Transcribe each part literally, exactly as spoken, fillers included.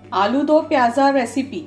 आलू दो प्याजा recipe.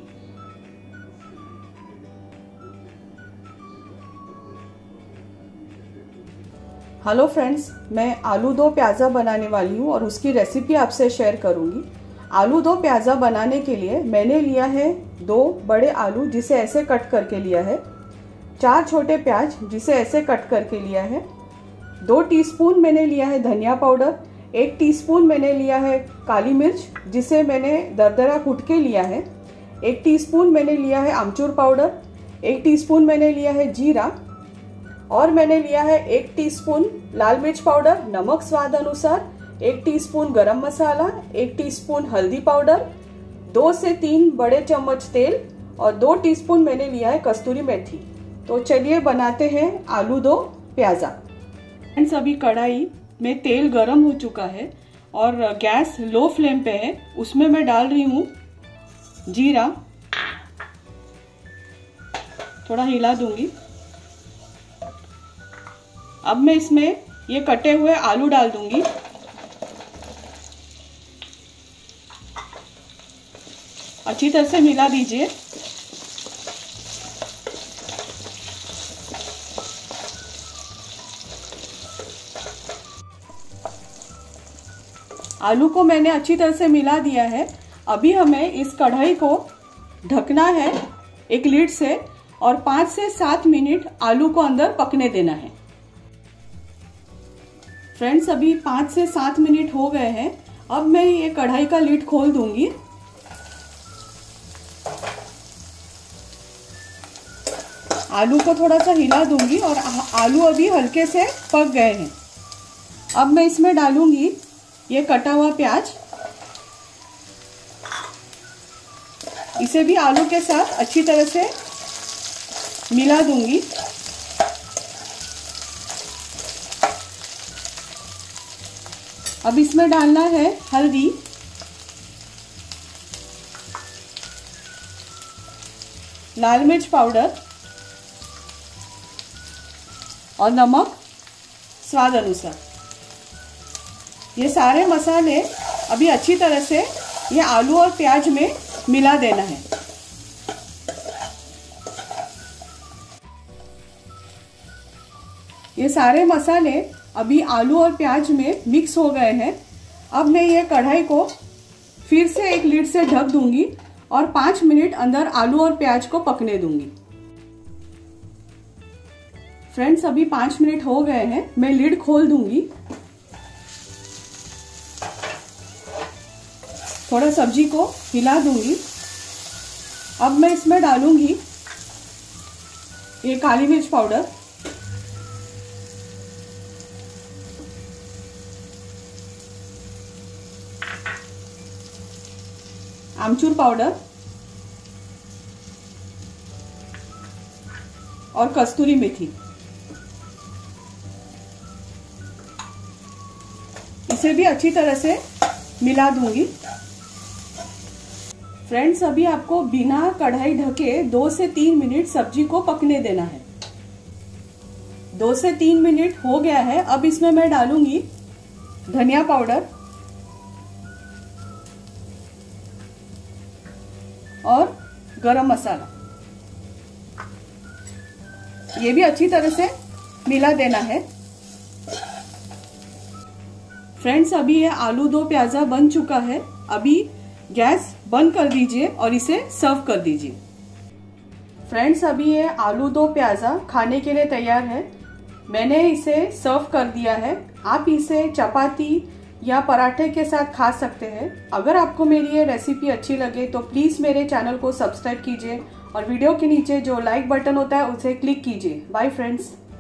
Hello friends, मैं आलू दो प्याजा बनाने वाली हूँ और उसकी रेसिपी आपसे शेयर करूँगी। आलू दो प्याजा बनाने के लिए मैंने लिया है दो बड़े आलू जिसे ऐसे कट करके लिया है, चार छोटे प्याज जिसे ऐसे कट करके लिया है, दो टीस्पून मैंने लिया है धनिया पाउडर, एक टीस्पून मैंने लिया है काली मिर्च जिसे मैंने दरदरा कूट के लिया है, एक टीस्पून मैंने लिया है आमचूर पाउडर, एक टीस्पून मैंने लिया है जीरा और मैंने लिया है एक टीस्पून लाल मिर्च पाउडर, नमक स्वाद अनुसार, एक टीस्पून गरम मसाला, एक टीस्पून हल्दी पाउडर, दो से तीन बड़े चम्मच तेल और दो टीस्पून मैंने लिया है कस्तूरी मेथी। तो चलिए बनाते हैं आलू दो प्याजा। फ्रेंड्स, अभी कढ़ाई में तेल गरम हो चुका है और गैस लो फ्लेम पे है। उसमें मैं डाल रही हूँ जीरा, थोड़ा हिला दूंगी। अब मैं इसमें ये कटे हुए आलू डाल दूंगी। अच्छी तरह से मिला दीजिए। आलू को मैंने अच्छी तरह से मिला दिया है। अभी हमें इस कढ़ाई को ढकना है एक लीड से और पाँच से सात मिनट आलू को अंदर पकने देना है। फ्रेंड्स, अभी पाँच से सात मिनट हो गए हैं। अब मैं ये कढ़ाई का लीड खोल दूंगी। आलू को थोड़ा सा हिला दूंगी और आलू अभी हल्के से पक गए हैं। अब मैं इसमें डालूंगी ये कटा हुआ प्याज। इसे भी आलू के साथ अच्छी तरह से मिला दूंगी। अब इसमें डालना है हल्दी, लाल मिर्च पाउडर और नमक स्वाद अनुसार। ये सारे मसाले अभी अच्छी तरह से ये आलू और प्याज में मिला देना है। ये सारे मसाले अभी आलू और प्याज में मिक्स हो गए हैं। अब मैं ये कढ़ाई को फिर से एक लीड से ढक दूंगी और पाँच मिनट अंदर आलू और प्याज को पकने दूंगी। फ्रेंड्स, अभी पाँच मिनट हो गए हैं। मैं लीड खोल दूंगी। थोड़ा सब्जी को हिला दूंगी। अब मैं इसमें डालूंगी ये काली मिर्च पाउडर, आमचूर पाउडर और कस्तूरी मेथी। इसे भी अच्छी तरह से मिला दूंगी। फ्रेंड्स, अभी आपको बिना कढ़ाई ढके दो से तीन मिनट सब्जी को पकने देना है। दो से तीन मिनट हो गया है। अब इसमें मैं डालूंगी धनिया पाउडर और गरम मसाला। ये भी अच्छी तरह से मिला देना है। फ्रेंड्स, अभी ये आलू दो प्याजा बन चुका है। अभी गैस बंद कर दीजिए और इसे सर्व कर दीजिए। फ्रेंड्स, अभी ये आलू दो प्याजा खाने के लिए तैयार है। मैंने इसे सर्व कर दिया है। आप इसे चपाती या पराठे के साथ खा सकते हैं। अगर आपको मेरी ये रेसिपी अच्छी लगे तो प्लीज़ मेरे चैनल को सब्सक्राइब कीजिए और वीडियो के नीचे जो लाइक बटन होता है उसे क्लिक कीजिए। Bye friends.